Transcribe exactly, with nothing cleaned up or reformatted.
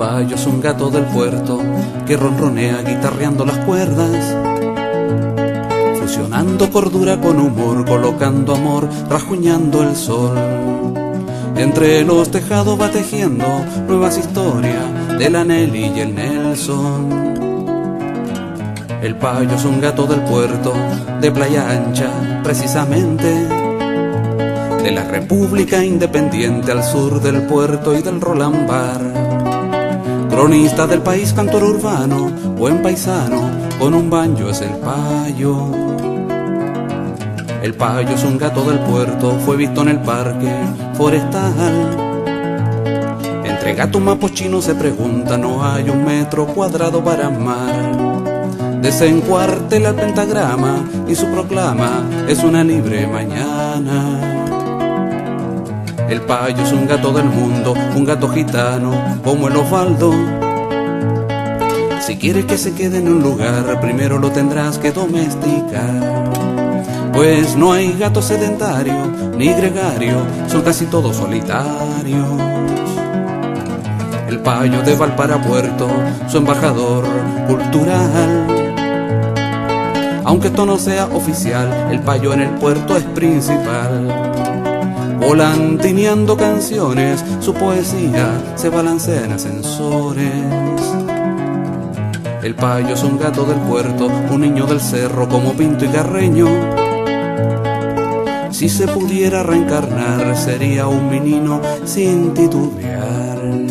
payo es un gato del puerto que ronronea guitarreando las cuerdas, fusionando cordura con humor, colocando amor, rasguñando el sol. Entre los tejados va tejiendo nuevas historias de la Nelly y el Nelson. El payo es un gato del puerto, de Playa Ancha, precisamente, de la República Independiente al sur del puerto y del Roland Bar. Cronista del país, cantor urbano, buen paisano, con un banjo es el payo. El payo es un gato del puerto, fue visto en el parque forestal. Entre gatos mapochinos se pregunta, no hay un metro cuadrado para amar. Desencuartela el pentagrama y su proclama es una libre mañana. El payo es un gato del mundo, un gato gitano como el Osvaldo. Si quieres que se quede en un lugar, primero lo tendrás que domesticar. Pues no hay gato sedentario ni gregario, son casi todos solitarios. El payo de Valparapuerto, su embajador cultural. Aunque esto no sea oficial, el payo en el puerto es principal. Volantineando canciones, su poesía se balancea en ascensores. El payo es un gato del puerto, un niño del cerro como Pinto y Carreño. Si se pudiera reencarnar, sería un menino sin titubear.